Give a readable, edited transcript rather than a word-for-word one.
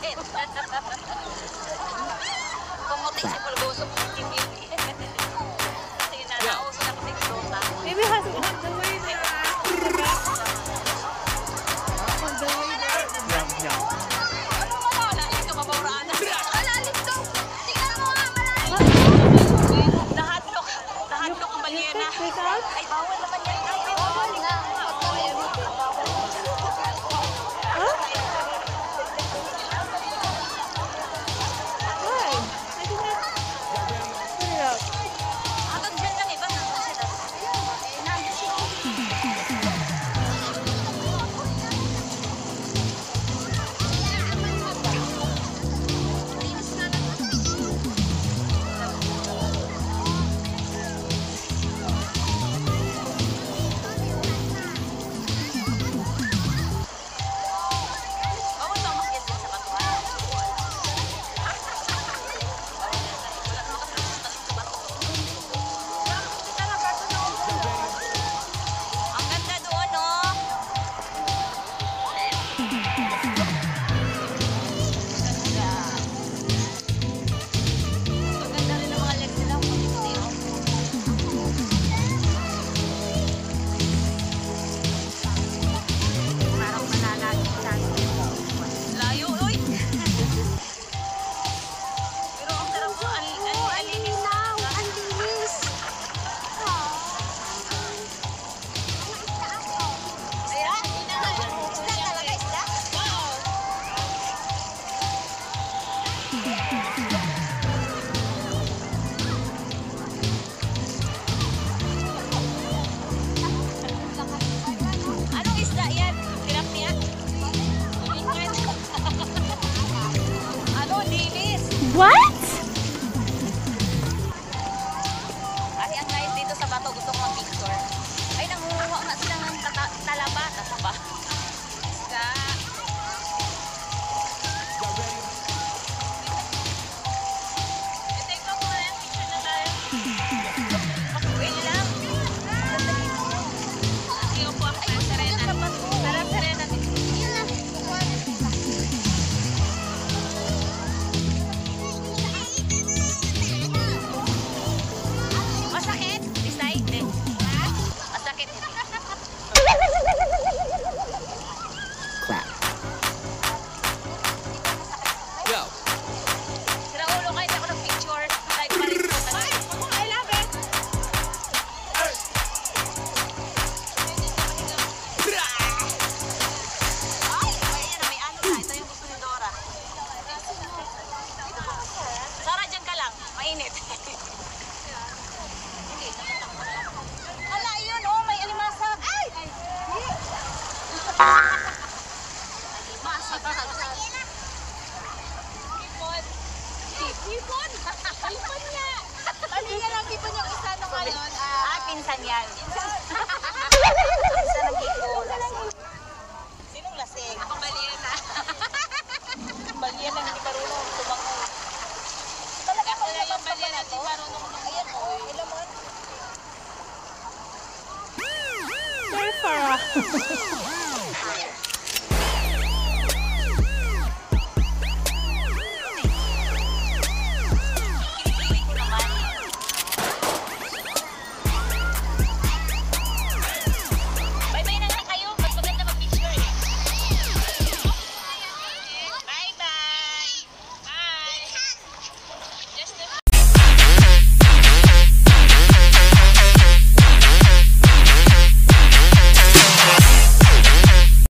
Kumuti si Pulgoso po si Bibi. Kasi nanauso na kasi Dota. Maybe has on the way there. On the way there. Yum. Ano mo na? Lalim ka, mabauraan na. Lalim to! Tingnan mo nga, malalim! Nahadlok ang balyena. Ay, bawal naman yan. Ay, bawal nga. Anong isda yan? Hirap niya? Ano? Linis? What? Kasi ang guys dito sa bato gusto ko mag-picture. Ay, nanguha nga sila ng talaba. Talaba. Isda. I-take mo muna yung picture na tayo. Wait lang. Sige po ako tayo, Serena. Sarap, Serena. Masakit? Isay? Hindi. Masakit? Go. Sira ulo kayo, hindi ako ng-picture. Like pa rin po. I love it! Ay, ayan na, may ano na. Ito yung gusto ni Dora. Sara, dyan ka lang. Mainit. Hindi. Hala, yun. Oh, may alimasa. Ay! Alimasa. Hipon? Hipon nga. Talingan ang hipon yung isa na ngayon. Pinsan yan. Pinsan ng hipon. Sinong lasing? Ako balyena. Balyena, hindi marunong tumango. Talaga ako yung balyena, hindi marunong tumango. Ayan o, ilan mo? Surfer.